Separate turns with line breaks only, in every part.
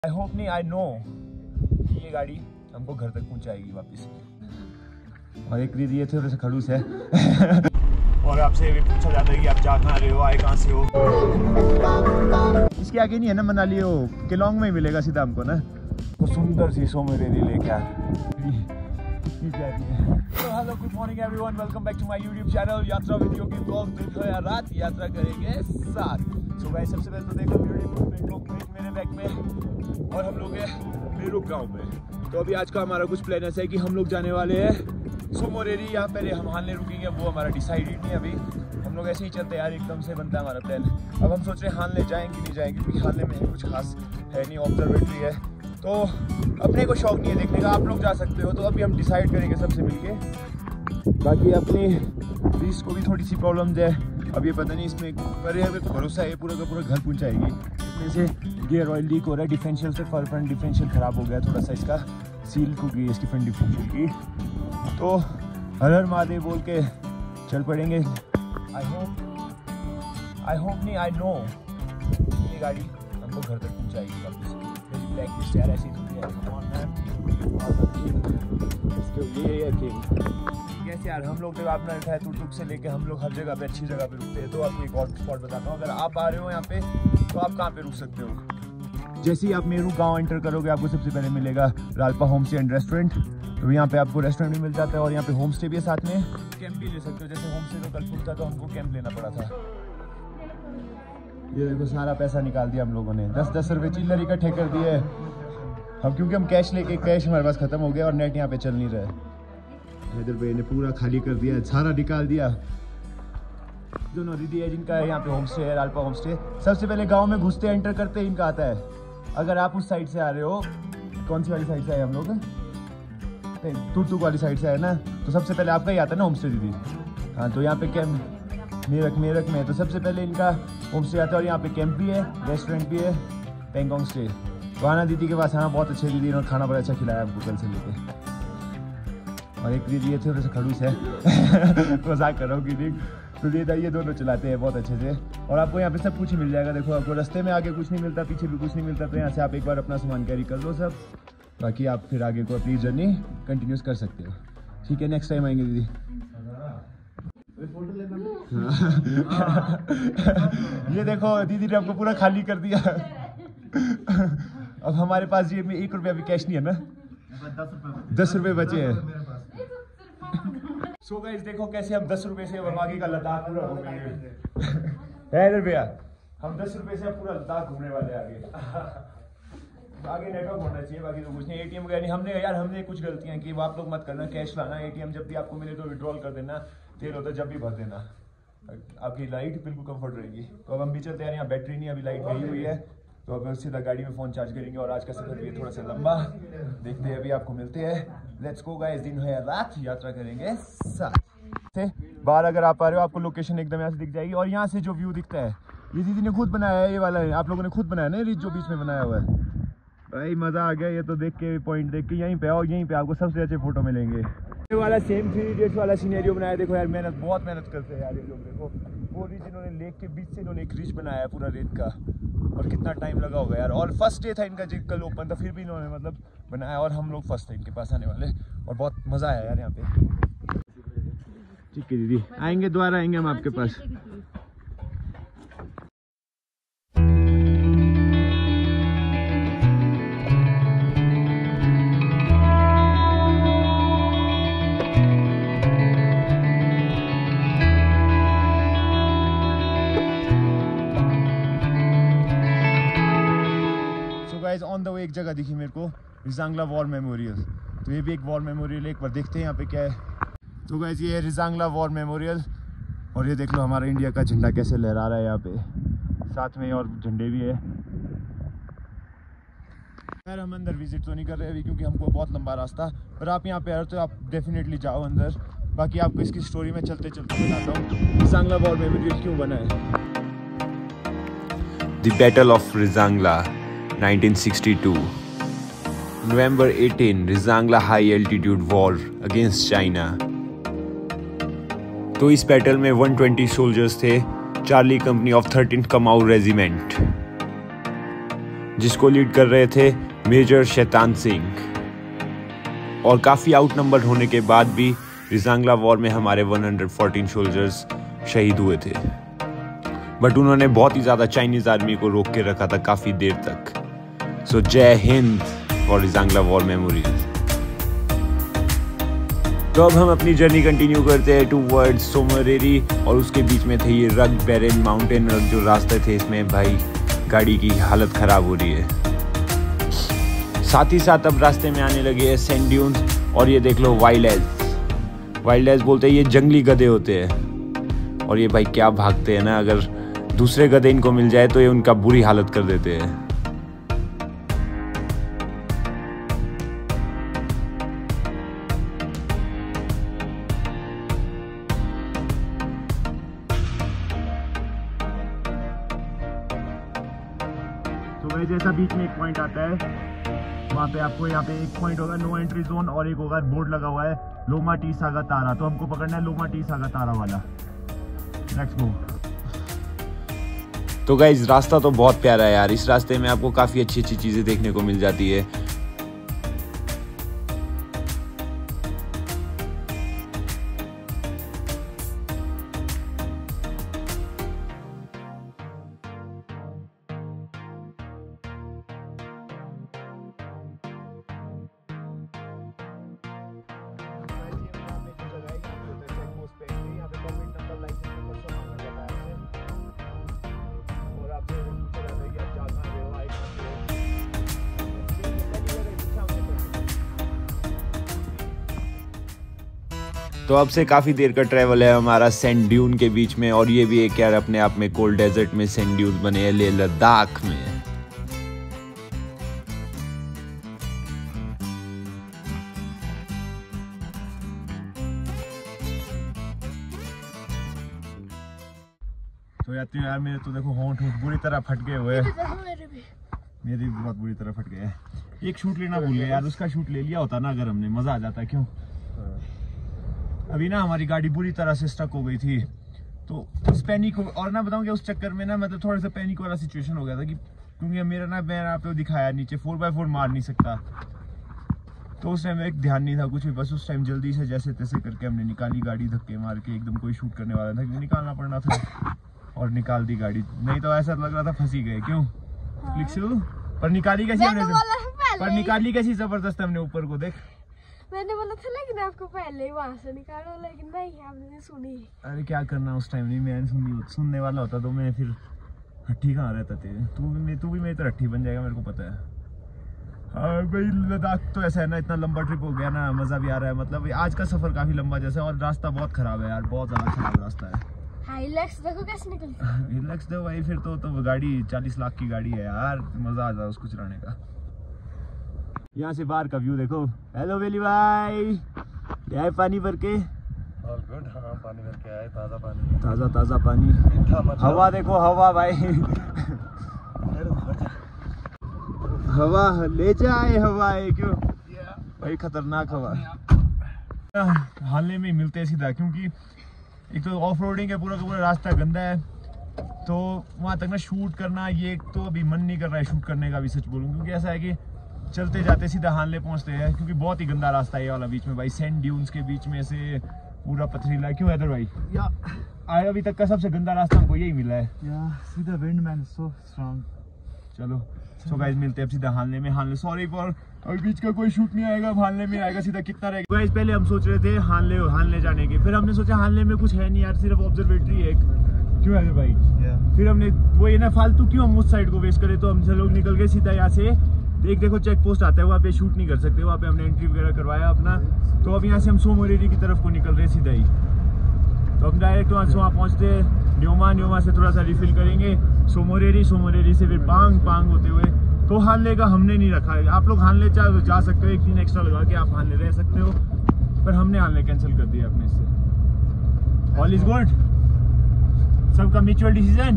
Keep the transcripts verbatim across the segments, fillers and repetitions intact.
I hope नहीं, I know ये गाड़ी हमको घर तक पहुंचाएगी वापस। और एक दीदी ये थोड़े से खड़ूस है और आपसे भी पूछा जाता है कि आप जा कहाँ रहे हो, आए कहाँ से हो। इसके आगे नहीं है ना मनाली, हो केलोंग में ही मिलेगा सीधा हमको ना। तो सुंदर सी सोमरेरी लेक यार। Hello good morning everyone, welcome back to my YouTube channel यात्रा वीडियो की ब्लॉग। दिन है रात यात्रा करेंगे साथ। सो गाइस सबसे पहले तो देखो मेरे बैग में और हम लोग हैं मेरुक गाँव में। तो अभी आज का हमारा कुछ प्लान ऐसा है कि हम लोग जाने वाले हैं सोमरेरी। यहाँ पहले हम हालने रुकेंगे, वो हमारा डिसाइडेड नहीं अभी। हम लोग ऐसे ही चलते यार, एकदम से बनता है हमारा प्लान। अब हम सोच रहे हैं हालने जाएंगे नहीं जाएंगे, क्योंकि हालने में कुछ खास है नहीं, ऑब्जर्वेटरी है तो अपने को शौक नहीं है देखने का। आप लोग जा सकते हो, तो अभी हम डिसाइड करेंगे सबसे मिलके। बाकी अपनी फीस को भी थोड़ी सी प्रॉब्लम्स है, अब ये पता नहीं इसमें पर है भरोसा है पूरा का पूरा घर पहुंचाएगी। इसमें से गियर ऑयल लीक हो रहा है, डिफरेंशियल से फ्रंट डिफरेंशियल ख़राब हो गया थोड़ा सा, इसका सील को गई इसकी फ्रंट डिफरेंशियल की। तो हर हर महादेव बोल के चल पड़ेंगे। आई होप आई होप नहीं, आई नो ये गाड़ी हमको घर तक पहुंचाएगी वापस। ब्लैक लिस्ट यार ऐसी थोड़ी है, ये है किंग। कैसे यार हम लोग अपना रखा है टुक टुक से लेके हम लोग हर जगह पे अच्छी जगह पे रुकते हैं। तो आपको एक और स्पॉट बताता हूँ, अगर आप आ रहे हो यहाँ पे तो आप कहाँ पे रुक सकते हो। जैसे ही आप मेरुक गाँव एंटर करोगे, आपको सबसे पहले मिलेगा Ralpa home stay and restaurant. तो यहाँ पे आपको रेस्टोरेंट भी मिल जाता है और यहाँ पे होम स्टे भी है साथ में, कैंप भी ले सकते हो। जैसे होम स्टे तो कल फुल था तो हमको कैंप लेना पड़ा था। ये देखो सारा पैसा निकाल दिया हम लोगों ने, दस दस रुपये चिल्लर इकट्ठे कर दिए हम, क्योंकि हम कैश लेके कैश हमारे पास खत्म हो गया और नेट यहाँ पे चल नहीं रहा है। इधर भाई ने पूरा खाली कर दिया, सारा निकाल दिया। दोनों दीदी है जिनका है यहाँ पे होम स्टे है, राल्पा होम स्टे। सबसे पहले गाँव में घुसते एंटर करते इनका आता है। अगर आप उस साइड से आ रहे हो, कौन सी वाली साइड से आए हम लोग, टुक वाली साइड से है ना, तो सबसे पहले आपका ही आता है ना होम स्टे दीदी। हाँ तो यहाँ पे कैंप मेरक मेरक में तो सबसे पहले इनका होम स्टे आता है और यहाँ पे कैंप भी है, रेस्टोरेंट भी है, पेंगोंग स्टे। तो आना दीदी के पास, हाँ बहुत अच्छे दीदी, इन्होंने खाना बड़ा अच्छा खिलाया हमको कल से लेके। और एक दीदी ये थोड़े से खड़ूस है मजाक कर रहा हूँ दीदी। तो दीदा ये दोनों चलाते हैं बहुत अच्छे से और आपको यहाँ पे सब कुछ ही मिल जाएगा। देखो आपको रास्ते में आगे कुछ नहीं मिलता, पीछे भी कुछ नहीं मिलता, तो यहाँ से आप एक बार अपना सामान कैरी कर लो सब, बाकी आप फिर आगे को अपनी जर्नी कंटिन्यूस कर सकते हो। ठीक है, नेक्स्ट टाइम आएंगे दीदी। ये देखो दीदी ने हमको पूरा खाली कर दिया अब हमारे पास ये एक रुपया भी कैश नहीं है ना, दस रुपए बचे हैं। सो गाइस देखो कैसे हम दस रुपए से आगे का लद्दाख पूरा घूमेंगे है भैया, हम दस रुपए से पूरा लद्दाख घूमने वाले आगे। आगे नेटवर्क होना चाहिए, बाकी तो कुछ नहीं। एटीएम गया नहीं हमने यार, हमने कुछ गलतियां की, वो आप लोग मत करना। कैश लाना, एटीएम जब भी आपको मिले तो विड्रॉल कर देना, तेल होता जब भी भर देना, आपकी लाइट बिल्कुल कंफर्ट रहेगी। तो अब हम भी चलते हैं, यहाँ बैटरी नहीं, अभी लाइट गई हुई है, तो अब सीधा गाड़ी में फ़ोन चार्ज करेंगे। और आज का सफर भी है थोड़ा सा लंबा, देखते हैं अभी आपको मिलते हैं। लेट्स गो गाइस, दिन है रात, यात्रा करेंगे साथ से। बाहर अगर आप आ रहे हो आपको लोकेशन एकदम यहाँ से दिख जाएगी और यहाँ से जो व्यू दिखता है ये दीदी ने खुद बनाया है, ये वाला है आप लोगों ने खुद बनाया ना, रिच जो बीच में बनाया हुआ है। भाई मज़ा आ गया ये तो देख के, पॉइंट देख के। यहीं पे आओ, यहीं पे आपको सबसे अच्छे फोटो मिलेंगे। ये वाला सेम थ्री इडियट्स वाला सीनेरियो बनाया। देखो यार मेहनत, बहुत मेहनत करते हैं यार ये लोग। देखो वो रिच इन्होंने लेक के बीच से इन्होंने एक रिच बनाया है पूरा रेत का, और कितना टाइम लगा होगा यार। और फर्स्ट डे था इनका, जो कल ओपन था, फिर भी इन्होंने मतलब बनाया और हम लोग फर्स्ट थे इनके पास आने वाले, और बहुत मज़ा आया यार यहाँ पे। ठीक है दीदी, आएंगे दोबारा आएंगे हम आपके पास। ऑन द वे एक जगह दिखी मेरे को, रिजांगला वॉर मेमोरियल। तो ये भी एक वॉर मेमोरियल है, एक बार देखते हैं यहाँ पे क्या है। तो गाइस ये है रिजांगला वॉर मेमोरियल, और ये देख लो हमारा इंडिया का झंडा कैसे लहरा रहा है यहाँ पे, साथ में और झंडे भी है। यार हम अंदर विजिट तो नहीं कर रहे अभी, क्योंकि हमको बहुत लंबा रास्ता, पर आप यहाँ पे आ रहे तो आप डेफिनेटली जाओ अंदर। बाकी आपको इसकी स्टोरी में चलते चलते बताता हूँ रिजांगला वॉर मेमोरियल क्यों बना है।
The Battle of Rizangla nineteen sixty-two. November eighteenth, Rizangla High Altitude War against China. तो इस बैटल में one hundred twenty सोल्जर्स थे, Charlie company of thirteenth Kumaon regiment. जिसको लीड कर रहे थे मेजर शैतान सिंह। और काफ़ी आउट नंबर होने के बाद भी रिजांगला वॉर में हमारे एक सौ चौदह सोल्जर्स शहीद हुए थे, बट उन्होंने बहुत ही ज़्यादा चाइनीज़ आर्मी को रोक के रखा था काफ़ी देर तक। सो जय हिंद फॉर रिजांगला वॉर मेमोरीज। तो अब हम अपनी जर्नी कंटिन्यू करते हैं टूवर्ड्स सोमोरेरी, और उसके बीच में थे ये रग बेरेन माउंटेन, और जो रास्ते थे इसमें भाई गाड़ी की हालत ख़राब हो रही है। साथ ही साथ अब रास्ते में आने लगे हैं सैंड ड्यून्स, और ये देख लो वाइल्ड एल्स। वाइल्ड एल्स बोलते हैं ये जंगली गधे होते हैं, और ये भाई क्या भागते हैं ना, अगर दूसरे गधे इनको मिल जाए तो ये उनका बुरी हालत कर देते हैं।
जैसा बीच में एक पॉइंट आता है, वहाँ पे आपको यहाँ पे एक पॉइंट होगा नो एंट्री जोन, और एक होगा बोर्ड लगा हुआ है लोमा टी सागा तारा। तो हमको पकड़ना है लोमा टी सागा तारा वाला। Let's go.
तो गाइस रास्ता तो बहुत प्यारा है यार, इस रास्ते में आपको काफ़ी अच्छी अच्छी चीज़ें देखने को मिल जाती है। तो अब से काफ़ी देर का ट्रैवल है हमारा सैंड ड्यून के बीच में, और ये भी एक यार अपने आप में कोल्ड डेजर्ट में सैंड ड्यून बने हैं लेह लद्दाख में।
तो यात्रियों यार मेरे तो देखो होंठ होंठ बुरी तरह फट गए हुए हैं, मेरे भी बहुत बुरी तरह फट गए हैं। एक शूट लेना भूल गया यार, उसका शूट ले लिया होता ना अगर हमने, मजा आ जाता। क्यों अभी ना हमारी गाड़ी बुरी तरह से स्टक हो गई थी, तो उस पैनिक को, और ना बताऊं कि उस चक्कर में ना मतलब थोड़ा सा पैनिक वाला सिचुएशन हो गया था कि क्योंकि मेरा ना मैंने आप दिखाया नीचे फोर बाय फोर मार नहीं सकता, तो उस टाइम एक ध्यान नहीं था कुछ भी, बस उस टाइम जल्दी से जैसे तैसे करके हमने निकाली गाड़ी, धक्के मार के एकदम कोई शूट करने वाला था, निकालना पड़ना था और निकाल दी गाड़ी। नहीं तो ऐसा लग रहा था फंसी गए। क्यों पर निकाली कैसी हमने, पर निकाली कैसी जबरदस्त हमने ऊपर को देख।
मैंने बोला था लेकिन आपको पहले ही वहां से निकालो, लेकिन नहीं आपने सुनी।
अरे क्या करना उस टाइम, नहीं मैंने सुनी, सुनने वाला होता तो मैं फिर हट्टी कहाँ रहता तेरे। तू भी तू भी मेरी तरह हट्टी बन जाएगा, मेरे को पता है। हाँ भाई लद्दाख तो ऐसा है ना, इतना लंबा ट्रिप हो गया ना, मजा भी आ रहा है। मतलब आज का सफर काफी लंबा जैसा, और रास्ता बहुत खराब है यार, बहुत ज्यादा खराब रास्ता है।
हाइलैक्स देखो कैसे निकलती है।
रिलैक्स दो भाई, फिर तो तो गाड़ी चालीस लाख की गाड़ी है यार, मजा आ जाए उसको चलाने का। यहाँ से बाहर का व्यू देखो। हेलो वेली भाई, आए पानी भर के।
All good. हाँ पानी भर के आए, ताज़ा पानी,
ताज़ा ताज़ा पानी। हवा देखो हवा भाई हवा ले जाए हवा है, क्यों भाई खतरनाक हवा। हालने में मिलते सीधा, क्योंकि एक तो ऑफ रोडिंग है, पूरा का पूरा रास्ता गंदा है, तो वहाँ तक ना शूट करना ये एक तो अभी मन नहीं कर रहा है शूट करने का भी, सच बोलूँ। क्योंकि ऐसा है कि चलते जाते सीधा हानले पहुंचते हैं, क्योंकि बहुत ही गंदा रास्ता है ये वाला बीच में भाई, सैंड ड्यून्स के बीच में से पूरा पथरीला। क्यों हैदर भाई? या आए अभी तक का सबसे गंदा रास्ता हमको यही मिला है।
या सीधा विंड मैन सो स्ट्रांग।
चलो सो गाइस मिलते हैं अब सीधा हानले में। हानले सॉरी फॉर अभी बीच का कोई शूट नहीं आएगा, हानले में आएगा सीधा। कितना रहेगा गाइस? पहले हम सोच रहे थे हानले हानले जाने के, फिर हमने सोचा हानले में कुछ है नहीं यार, सिर्फ ऑब्जर्वेटरी है एक। क्यों हैदर भाई?
yeah.
फिर हमने वो ये ना फालतू क्यों हम उस साइड को वेस्ट करें, तो हम से लोग निकल गए सीधा यहाँ से। देख देखो चेक पोस्ट आता है, वहाँ पे शूट नहीं कर सकते, वहाँ पे हमने एंट्री वगैरह करवाया अपना। तो अब यहाँ से हम सोमोरेरी की तरफ को निकल रहे सीधा ही। तो हम डायरेक्ट वहाँ से वहाँ पहुँचते हैं न्योमा, न्योमा से थोड़ा सा रिफिल करेंगे सोमोरेरी, सोमोरेरी से फिर पांग, पांग होते हुए। तो हानले का हमने नहीं रखा है। आप लोग हानले चाहे तो जा सकते हो, एक दिन एक्स्ट्रा लगा के आप हानले रह सकते हो, पर हमने हानले कैंसिल कर दिया अपने से। ऑल इज गुड, सबका म्यूचुअल डिसीजन।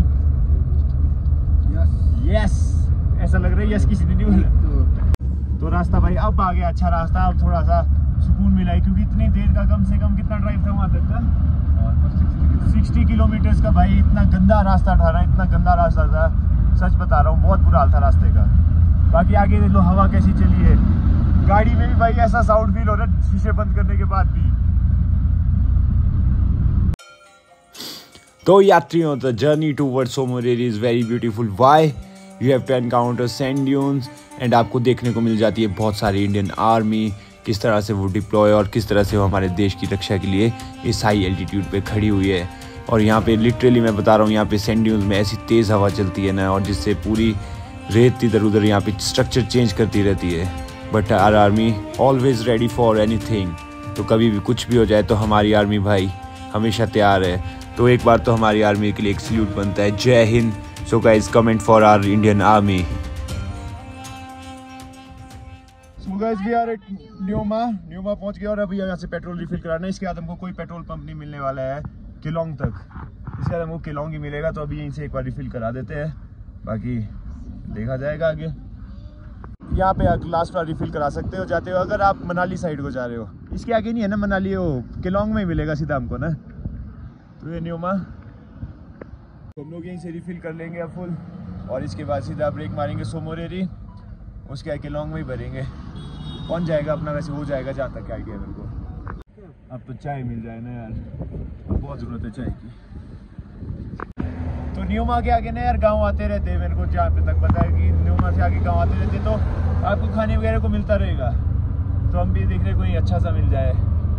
यस, ऐसा लग रहा है यस किसी ने नहीं बोला। तो रास्ता भाई अब आ गया अच्छा रास्ता, अब थोड़ा सा सुकून मिला है, क्योंकि इतनी देर का कम से कम कितना ड्राइव था वहाँ तक का, साठ किलोमीटर का भाई। इतना गंदा रास्ता था ना, इतना गंदा रास्ता था, सच बता रहा हूँ, बहुत बुरा हाल था रास्ते का। बाकी आगे देख लो हवा कैसी चली है, गाड़ी में भी भाई ऐसा साउंड फील हो रहा है शीशे बंद करने के बाद भी।
तो यात्रियों, the journey toward Tsomoriri is very beautiful. Why you have to encounter sand dunes and आपको देखने को मिल जाती है बहुत सारी इंडियन आर्मी, किस तरह से वो डिप्लॉय और किस तरह से वो हमारे देश की रक्षा के लिए इस हाई एल्टीट्यूड पे खड़ी हुई है। और यहाँ पे लिटरली मैं बता रहा हूँ, यहाँ पे सैंड ड्यून्स में ऐसी तेज़ हवा चलती है ना, और जिससे पूरी रेत इधर उधर यहाँ पे स्ट्रक्चर चेंज करती रहती है। But our army always ready for anything. तो कभी भी कुछ भी हो जाए तो हमारी आर्मी भाई हमेशा तैयार है। तो एक बार तो हमारी आर्मी के लिए एक सल्यूट बनता है। जय हिंद। So guys, comment for our Indian army.
So guys, we are at Nyoma Nyoma पहुंच गए और अभी यहाँ से पेट्रोल रिफिल कराना है। इसके बाद हमको कोई पेट्रोल पंप नहीं मिलने वाला है किलोंग तक, इसके बाद हमको किलोंग ही मिलेगा। तो अभी यहीं से एक बार रिफिल करा देते हैं, बाकी देखा जाएगा आगे। यहाँ पे लास्ट बार रिफिल करा सकते हो जाते हो अगर आप मनाली साइड को जा रहे हो। इसके आगे नहीं है ना मनाली, हो किलोंग में ही मिलेगा सीधा हमको ना। तो ये न्यूमा हम लोग यहीं से रिफिल कर लेंगे अब फुल, और इसके बाद सीधा ब्रेक मारेंगे सोमोरेरी, उसके आगे किलोंग में ही भरेंगे। पहुंच जाएगा अपना, वैसे हो जाएगा जहाँ तक आइडिया मेरे को। अब तो चाय मिल जाए ना यार, बहुत ज़रूरत है चाय की। तो न्यूमा के आगे ना यार गांव आते रहते हैं, मेरे को जहाँ पे तक पता है कि न्यूमा से आगे गांव आते रहते, तो आपको खाने वगैरह को मिलता रहेगा। तो हम भी देख रहे कोई अच्छा सा मिल जाए।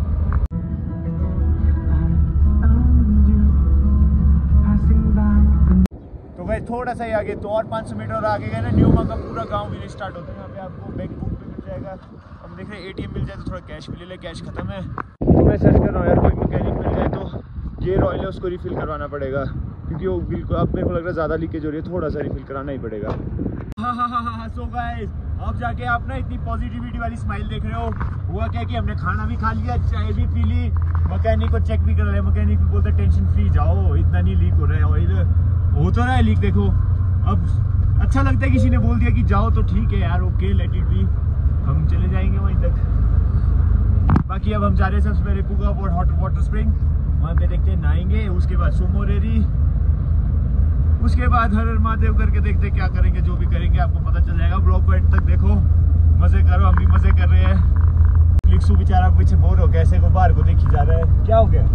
तो भाई थोड़ा सा ही आगे, तो और पाँच सौ मीटर और आगे गए ना न्यूमा का पूरा गाँव विलेज स्टार्ट होता है। यहाँ पे आपको बैंक बुक भी मिल जाएगा। हम देख रहे हैं एटीएम मिल जाए तो थोड़ा कैश भी ले ले, कैश खत्म है। तो मैं सर्च कर रहा हूँ यार, कोई मैकेनिक मिल जाए तो गियर ऑयल है उसको रिफिल करवाना पड़ेगा, क्योंकि वो बिल्कुल अब मेरे को लग रहा है ज़्यादा लीकेज हो रही है, थोड़ा सा रिफिल कराना ही पड़ेगा। हाँ हाँ हाँ हाँ सो गाइस, अब जाके आप ना इतनी पॉजिटिविटी वाली स्माइल देख रहे हो। हुआ क्या कि हमने खाना भी खा लिया, चाय भी पी ली, मैकेनिक को चेक भी कर रहे हैं। मैकेनिक भी बोलते टेंशन फ्री जाओ, इतना नहीं लीक हो रहा है ऑयल, हो तो रहा है लीक देखो। अब अच्छा लगता है किसी ने बोल दिया कि जाओ तो ठीक है यार, ओके लेट इट बी, हम चले जाएंगे वहीं तक। बाकी अब हम जा रहे हैं सबसे पहले Puga board hot water spring, वहाँ पे देखते हैं नहाएंगे, उसके बाद सोमोरेरी, उसके बाद हर हर महादेव करके देखते क्या करेंगे, जो भी करेंगे आपको पता चल जाएगा। ब्लॉग को एंड तक देखो, मजे करो, हम भी मजे कर रहे हैं। क्लिक्सू बेचारा पीछे बोर हो गया, ऐसे को बाहर को देखी जा रहा है, क्या हो गया।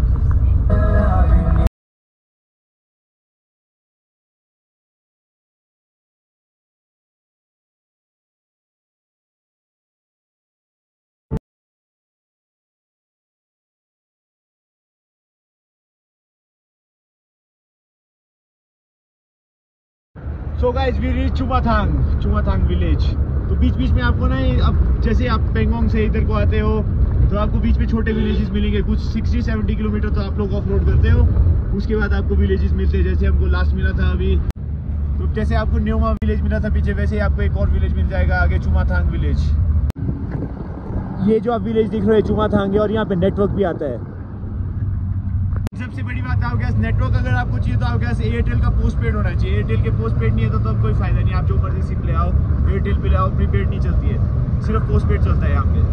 So guys we reach Chumathang Chumathang village. तो बीच बीच में आपको ना, अब जैसे आप पेंगोंग से इधर को आते हो तो आपको बीच में छोटे विलेजेस मिलेंगे, कुछ साठ सत्तर किलोमीटर तो आप लोग ऑफ रोड करते हो, उसके बाद आपको विलेजेस मिलते हैं। जैसे हमको लास्ट मिला था अभी, तो जैसे आपको न्यूमा विलेज मिला था पीछे, वैसे ही आपको एक और विलेज मिल जाएगा आगे, चुमाथांग विलेज। ये जो आप विलेज दिख रहे हैं चुमाथांग है, और यहाँ पे नेटवर्क भी आता है। सबसे बड़ी बात आपके पास नेटवर्क अगर आपको चाहिए तो आपके पास एयरटेल का पोस्ट पेड होना चाहिए। एयरटेल के पोस्ट पेड नहीं है तो तब कोई फायदा नहीं, आप जो मर्जी सिम ले आओ, एयरटेल पे ले आओ, प्रीपेड नहीं चलती है, सिर्फ पोस्ट पेड चलता है यहाँ पे।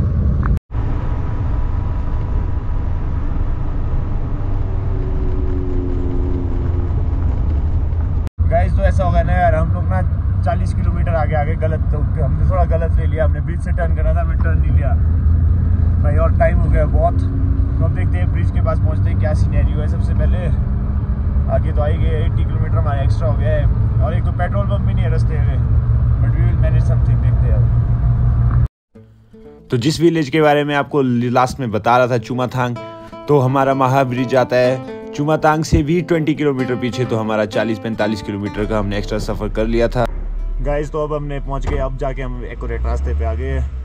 गाइस तो ऐसा होगा ना यार, हम लोग ना चालीस किलोमीटर आगे आगे गलत, तो हमने थोड़ा गलत ले लिया, हमने ब्रिज से टर्न करना था, हमने टर्न नहीं लिया भाई, और टाइम हो गया बहुत। तो हम देखते हैं ब्रिज के पास पहुंचते हैं क्या सिनेरियो है। सबसे पहले आगे तो आई गए, अस्सी किलोमीटर हमारा एक्स्ट्रा हो गया है, और एक तो पेट्रोल पंप भी नहीं है रास्ते में, but we will manage something, देखते हैं अब।
तो जिस विलेज के बारे में आपको लास्ट में बता रहा था चुमाथांग, तो हमारा महा ब्रिज आता है चुमाथांग से भी बीस किलोमीटर पीछे, तो हमारा चालीस पैंतालीस किलोमीटर का हमने एक्स्ट्रा सफ़र कर लिया था।
गाइस तो अब हमने पहुंच गए, अब जाके हम एक्यूरेट रास्ते पे आ गए हैं।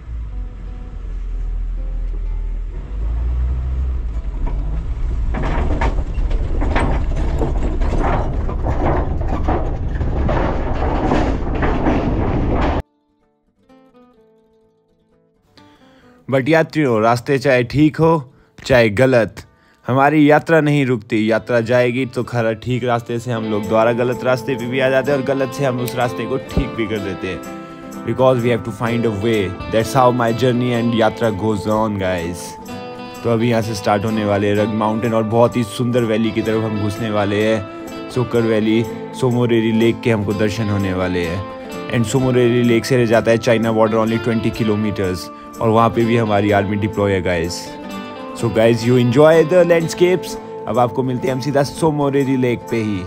बट यात्रियों, रास्ते चाहे ठीक हो चाहे गलत, हमारी यात्रा नहीं रुकती। यात्रा जाएगी तो खरा ठीक रास्ते से हम लोग दोबारा गलत रास्ते पे भी आ जाते हैं, और गलत से हम उस रास्ते को ठीक भी कर देते हैं, because we have to find a way. That's how my journey and यात्रा गोज ऑन गाइज। तो अभी यहाँ से स्टार्ट होने वाले रग माउंटेन, और बहुत ही सुंदर वैली की तरफ हम घुसने वाले हैं। सोकर वैली, सोमोरेरी लेक के हमको दर्शन होने वाले हैं। एंड सोमोरेरी लेक से रह जाता है China border only twenty kilometres और वहाँ पे भी हमारी आर्मी डिप्लॉय है guys. So guys you enjoy the landscapes. अब आपको मिलते हैं हम सीधा सोमोरेरी लेक पे ही।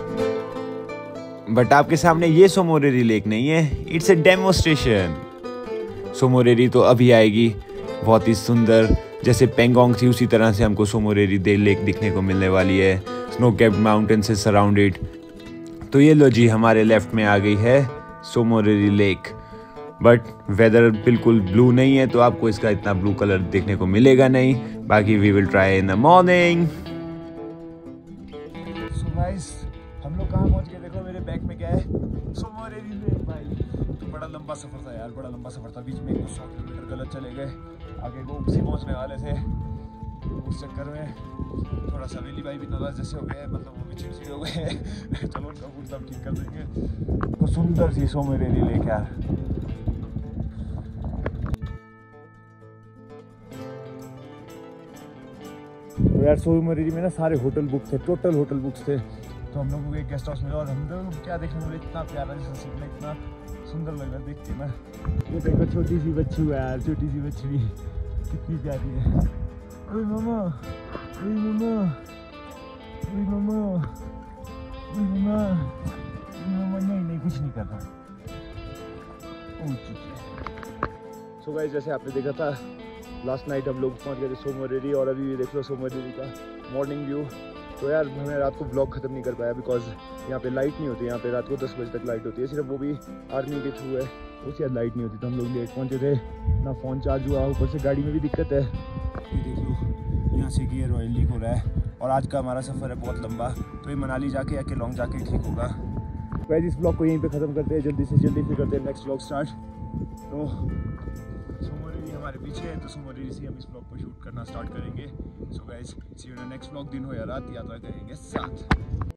बट आपके सामने ये सोमोरेरी लेक नहीं है, इट्स ए डेमोस्ट्रेशन। सोमोरेरी तो अभी आएगी, बहुत ही सुंदर जैसे पेंगोंग थी उसी तरह से हमको सोमोरेरी दे लेक दिखने को मिलने वाली है, स्नो कैप्ड माउंटेन से सराउंडेड। तो ये लो जी हमारे लेफ्ट में आ गई है सोमोरेरी लेक। बट वेदर बिल्कुल ब्लू नहीं है तो आपको इसका इतना ब्लू कलर देखने को मिलेगा नहीं। बाकी we will try in the morning.
So guys हम लोग कहाँ पहुँच गए? देखो मेरे बैग में क्या है, सोमोरेरी लेक भाई। तो बड़ा लंबा सफर था यार, बड़ा लंबा सफर था। बीच में एक सौ किलोमीटर गलत चले गए, आगे को उसी पहुँचने वाले थे। उस चक्कर में थोड़ा सा वेली भाई भी नाराज जैसे हो गए, मतलब वो भी चिड़चिड़ हो गए। चलो उनका मूड सब ठीक कर देंगे। तो सुंदर सी सोमोरेरी लेक यार। तो यार सोमोरेरी में ना सारे होटल बुक थे, टोटल होटल बुक्स थे। तो हम लोगों को एक गेस्ट हाउस मिला और हम लोग क्या देखने मिले, इतना प्यारा जैसा सीन, इतना सुंदर लग रहा है देख के ना। ये देखो छोटी सी बच्ची है यार, छोटी सी बच्ची कितनी प्यारी है। ओए मामा, ओए मामा, ओए मामा, ओए मामा, ओए मामा। नहीं नहीं कुछ नहीं कर रहा। सो गाइस जैसे आपने देखा था लास्ट नाइट हम लोग पहुंच गए थे सोमोरेरी और अभी भी देख लो सोमोरेरी का मॉर्निंग व्यू। तो यार मैं रात को ब्लॉग ख़त्म नहीं कर पाया बिकॉज यहाँ पे लाइट नहीं होती। यहाँ पे रात को दस बजे तक लाइट होती है, सिर्फ वो भी आर्मी के थ्रू है, उसके बाद लाइट नहीं होती। तो हम लोग लेट पहुँचे थे, ना फ़ोन चार्ज हुआ, ऊपर से गाड़ी में भी दिक्कत है। ये देख लो यहाँ से गियर ऑयल लीक हो रहा है और आज का हमारा सफ़र है बहुत लंबा। तो ये मनाली जाके या केलोंग जाके ठीक होगा। वैसे इस ब्लॉग को यहीं पे ख़त्म करते हैं, जल्दी से जल्दी फिर करते हैं नेक्स्ट ब्लॉग स्टार्ट। तो सोमोरेरी हमारे पीछे है, तो सोमोरेरी से हम इस ब्लॉग को शूट करना स्टार्ट करेंगे। So guys see you in the next vlog. दिन हो या रात यात्रा करेंगे साथ।